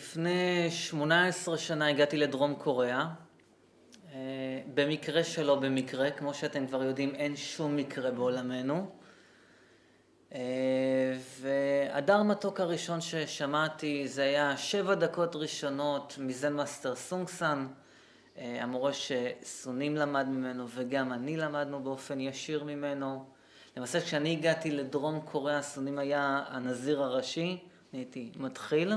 לפני 18 שנה הגעתי לדרום קוריאה. במקרה שלא במקרה, כמו שאתם כבר יודעים, אין שום מקרה בעולמנו. והדר מתוק הראשון ששמעתי זה היה 7 דקות ראשונות מזן מאסטר סונג-סן, המורה שסונים למד ממנו וגם אני למדנו באופן ישיר ממנו. למעשה כשאני הגעתי לדרום קוריאה, סונים היה הנזיר הראשי, אני הייתי מתחיל.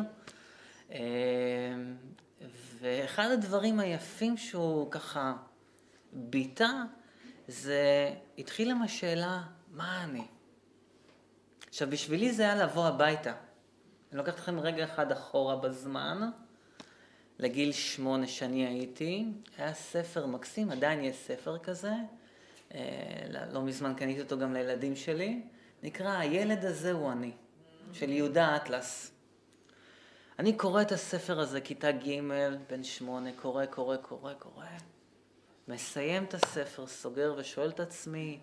ואחד הדברים היפים שהוא ככה ביטא, זה התחיל עם השאלה, מה אני? עכשיו, בשבילי זה היה לבוא הביתה. אני לוקח אתכם רגע אחד אחורה בזמן, לגיל 8 שאני הייתי, היה ספר מקסים, עדיין יש ספר כזה, לא מזמן קניתי אותו גם לילדים שלי, נקרא הילד הזה הוא אני, של יהודה אטלס. אני קורא את הספר הזה, כיתה ג', בן 8, קורא, מסיים את הספר, סוגר ושואל את עצמי,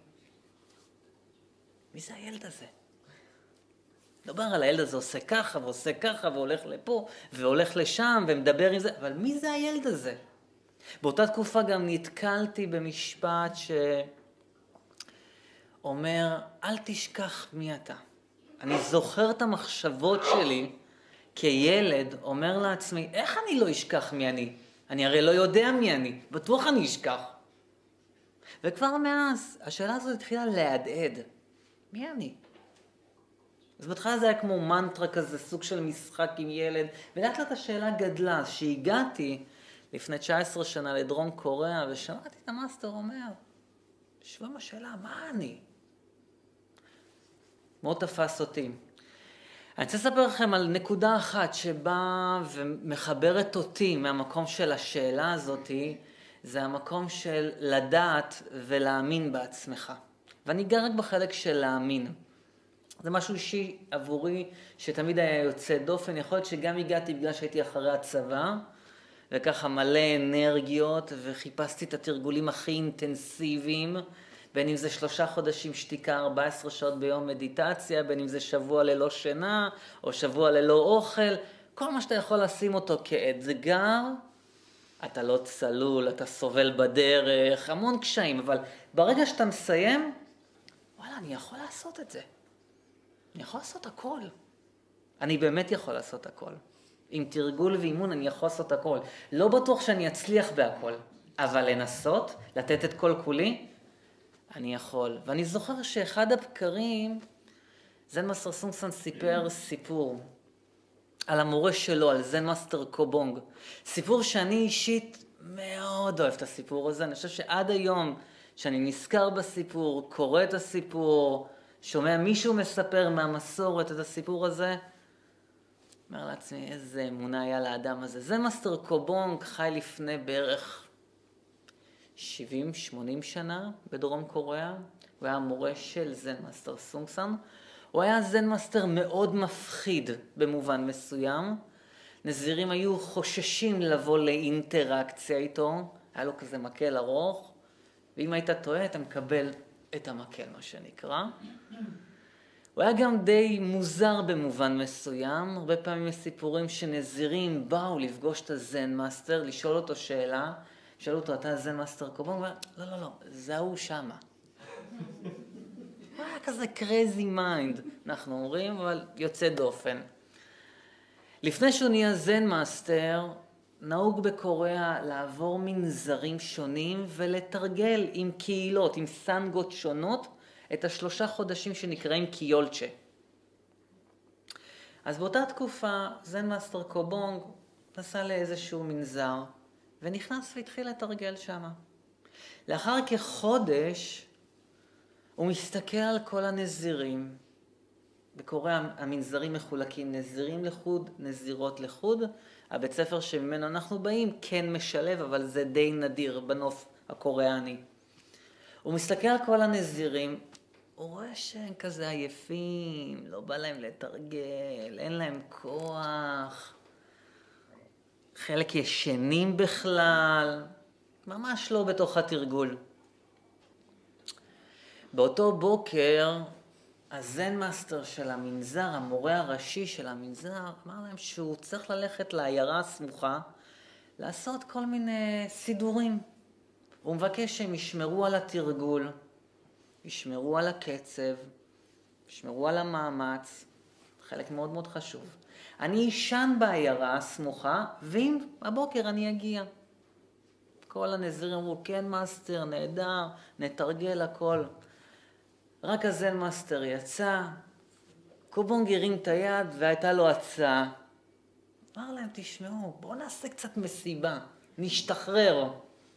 מי זה הילד הזה? דובר על הילד הזה עושה ככה ועושה ככה והולך לפה והולך לשם ומדבר עם זה, אבל מי זה הילד הזה? באותה תקופה גם נתקלתי במשפט שאומר, אל תשכח מי אתה. אני זוכר את המחשבות שלי כילד, אומר לעצמי, איך אני לא אשכח מי אני? אני הרי לא יודע מי אני, בטוח אני אשכח. וכבר מאז, השאלה הזאת התחילה להדהד. מי אני? אז בהתחלה זה היה כמו מנטרה כזה, סוג של משחק עם ילד, ולאט לאט השאלה גדלה. שהגעתי לפני 19 שנה לדרום קוריאה, ושמעתי את המאסטר אומר, שואל השאלה, מה אני? מאוד תפס אותי. אני רוצה לספר לכם על נקודה אחת שבאה ומחברת אותי מהמקום של השאלה הזאת, זה המקום של לדעת ולהאמין בעצמך. ואני אגע רק בחלק של להאמין. זה משהו אישי עבורי שתמיד היה יוצא דופן. יכול להיות שגם הגעתי בגלל שהייתי אחרי הצבא, וככה מלא אנרגיות, וחיפשתי את התרגולים הכי אינטנסיביים, בין אם זה 3 חודשים שתיקה, 14 שעות ביום מדיטציה, בין אם זה שבוע ללא שינה, או שבוע ללא אוכל, כל מה שאתה יכול לשים אותו כאתגר, אתה לא צלול, אתה סובל בדרך, המון קשיים, אבל ברגע שאתה מסיים, וואלה, אני יכול לעשות את זה. אני יכול לעשות הכל. אני באמת יכול לעשות הכל. עם תרגול ואימון אני יכול לעשות הכל. לא בטוח שאני אצליח בהכל, אבל לנסות, לתת את כל כולי, אני יכול. ואני זוכר שאחד הבקרים, זן מאסטר סונג-סן סיפר סיפור על המורה שלו, על זן מאסטר קובונג. סיפור שאני אישית מאוד אוהב את הסיפור הזה. אני חושב שעד היום שאני נזכר בסיפור, קורא את הסיפור, שומע מישהו מספר מהמסורת את הסיפור הזה, אומר לעצמי איזה אמונה היה לאדם הזה. זן מאסטר קובונג חי לפני בערך 70-80 שנה בדרום קוריאה. הוא היה המורה של זן מאסטר סונג-סן. הוא היה זן מאסטר מאוד מפחיד במובן מסוים. נזירים היו חוששים לבוא לאינטראקציה איתו. היה לו כזה מקל ארוך, ואם היית טועה אתה מקבל את המקל, מה שנקרא. הוא היה גם די מוזר במובן מסוים. הרבה פעמים יש סיפורים שנזירים באו לפגוש את הזן מאסטר, לשאול אותו שאלה. שאלו אותו, אתה זן מאסטר קובונג? לא, זה הוא שמה. הוא היה כזה crazy mind, אנחנו אומרים, אבל יוצא דופן. לפני שהוא נהיה זן מאסטר, נהוג בקוריאה לעבור מנזרים שונים ולתרגל עם קהילות, עם סנגות שונות, את 3 חודשים שנקראים קיולצ'ה. אז באותה תקופה, זן מאסטר קובונג נסע לאיזשהו מנזר, ונכנס והתחיל לתרגל שם. לאחר כחודש, הוא מסתכל על כל הנזירים. בקוריאה המנזרים מחולקים נזירים לחוד, נזירות לחוד. הבית ספר שממנו אנחנו באים כן משלב, אבל זה די נדיר בנוף הקוריאני. הוא מסתכל על כל הנזירים, הוא רואה שהם כזה עייפים, לא בא להם לתרגל, אין להם כוח. חלק ישנים בכלל, ממש לא בתוך התרגול. באותו בוקר הזן מאסטר של המנזר, המורה הראשי של המנזר, אמר להם שהוא צריך ללכת לעיירה הסמוכה, לעשות כל מיני סידורים. הוא מבקש שהם ישמרו על התרגול, ישמרו על הקצב, ישמרו על המאמץ, חלק מאוד מאוד חשוב. אני אשן בעיירה הסמוכה, ואם הבוקר אני אגיע. כל הנזירים אמרו, כן מאסטר, נהדר, נתרגל הכל. רק הזן מאסטר יצא, קובונג הרים את היד והייתה לו הצעה. אמר להם, תשמעו, בואו נעשה קצת מסיבה, נשתחרר.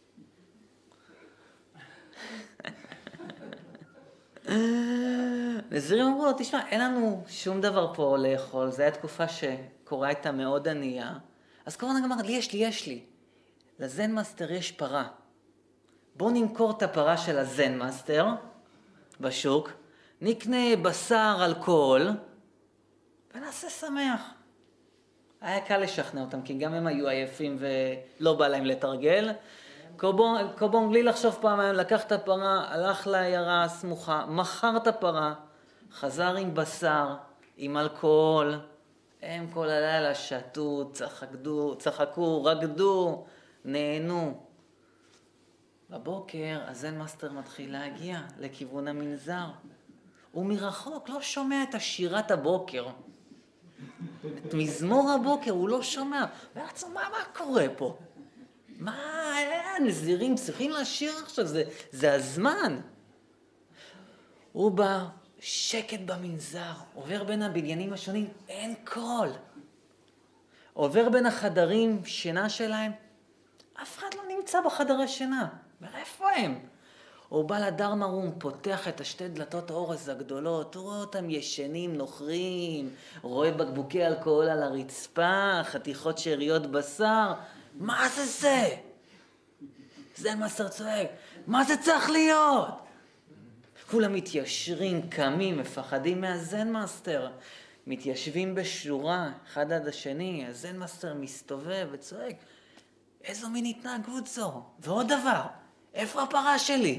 נזירים אמרו לו, תשמע, אין לנו שום דבר פה לאכול, זו הייתה תקופה שקורה הייתה מאוד ענייה. אז קורונה אמר, יש לי. לזן מאסטר יש פרה. בואו נמכור את הפרה של הזן מאסטר בשוק, נקנה בשר אלכוהול, ונעשה שמח. היה קל לשכנע אותם, כי גם הם היו עייפים ולא בא להם לתרגל. קובונג בלי לחשוב פעמיים, לקח את הפרה, הלך לעיירה הסמוכה, מכר את הפרה, חזר עם בשר, עם אלכוהול. הם כל הלילה שתו, צחקו, רקדו, נהנו. בבוקר הזן מאסטר מתחיל להגיע לכיוון המנזר. הוא מרחוק לא שומע את שירת הבוקר. את מזמור הבוקר הוא לא שומע. בעצם מה קורה פה? מה, הנזירים צריכים לשיר עכשיו, זה הזמן. הוא בא, שקט במנזר, עובר בין הבניינים השונים, אין קול. עובר בין החדרים שינה שלהם, אף אחד לא נמצא בחדרי שינה. איפה הם? הוא בא לדרמה רום, פותח את השתי דלתות האורז הגדולות, הוא רואה אותם ישנים, נוחרים, רואה בקבוקי אלכוהול על הרצפה, חתיכות שאריות בשר. מה זה? זן מאסטר צועק, מה זה צריך להיות? כולם מתיישרים, קמים, מפחדים מהזן מאסטר. מתיישבים בשורה, אחד עד השני, הזן מאסטר מסתובב וצועק, איזו מין התנהגות זו? ועוד דבר, איפה הפרה שלי?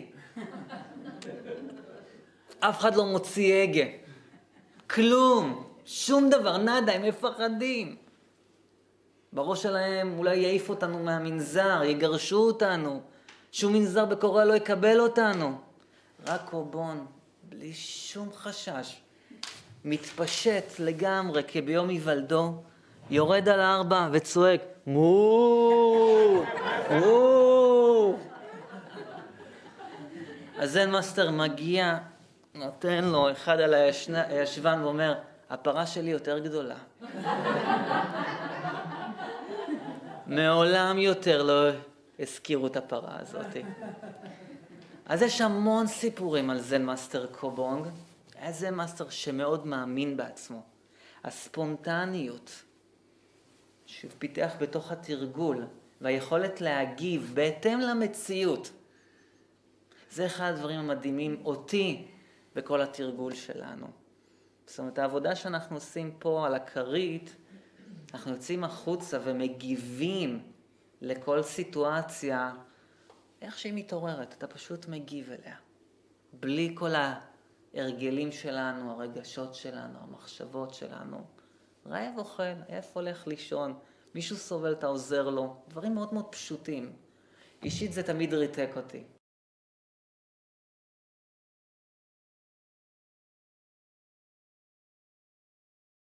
אף אחד לא מוציא הגה. כלום, שום דבר, נדה, הם מפחדים. בראש שלהם אולי יעיף אותנו מהמנזר, יגרשו אותנו. שום מנזר בקורא לא יקבל אותנו. רק קובון, בלי שום חשש, מתפשט לגמרי כביום היוולדו, יורד על 4 וצועק, מו! מו! הזן מאסטר מגיע, נותן לו אחד על הישבן ואומר, הפרה שלי יותר גדולה. מעולם יותר לא הזכירו את הפרה הזאת. אז יש המון סיפורים על זן מאסטר קובונג. היה זן מאסטר שמאוד מאמין בעצמו. הספונטניות שהוא פיתח בתוך התרגול והיכולת להגיב בהתאם למציאות. זה אחד הדברים המדהימים אותי בכל התרגול שלנו. זאת אומרת, העבודה שאנחנו עושים פה על הכרית, אנחנו יוצאים החוצה ומגיבים לכל סיטואציה, איך שהיא מתעוררת, אתה פשוט מגיב אליה. בלי כל ההרגלים שלנו, הרגשות שלנו, המחשבות שלנו. רעב אוכל, עייף הולך לישון, מישהו סובל, אתה עוזר לו. דברים מאוד מאוד פשוטים. אישית זה תמיד ריתק אותי.